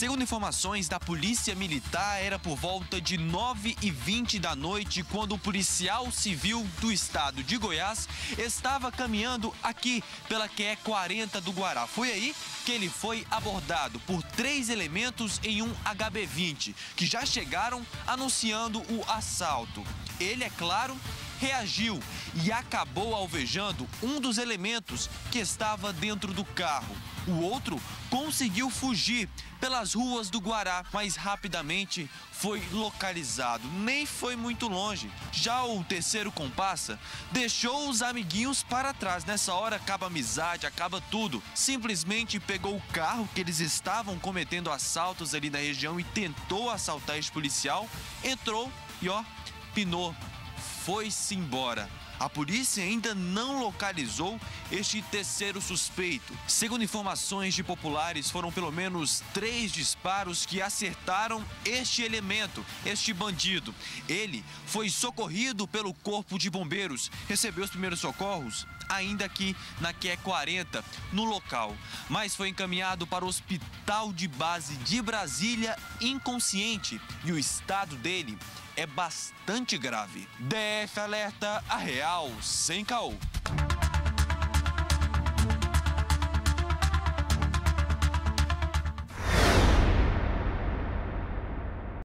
Segundo informações da Polícia Militar, era por volta de 9h20 da noite quando o policial civil do estado de Goiás estava caminhando aqui pela QE 40 do Guará. Foi aí que ele foi abordado por 3 elementos em um HB20, que já chegaram anunciando o assalto. Ele, é claro, reagiu e acabou alvejando um dos elementos que estava dentro do carro. O outro conseguiu fugir pelas ruas do Guará, mas rapidamente foi localizado. Nem foi muito longe. Já o terceiro comparsa deixou os amiguinhos para trás. Nessa hora acaba a amizade, acaba tudo. Simplesmente pegou o carro que eles estavam cometendo assaltos ali na região e tentou assaltar esse policial. Entrou e pinou. Foi-se embora. A polícia ainda não localizou este terceiro suspeito. Segundo informações de populares, foram pelo menos 3 disparos que acertaram este elemento, este bandido. Ele foi socorrido pelo Corpo de Bombeiros, recebeu os primeiros socorros ainda aqui na QE 40, no local, mas foi encaminhado para o Hospital de Base de Brasília inconsciente e o estado dele é bastante grave. DF alerta, a real sem caô.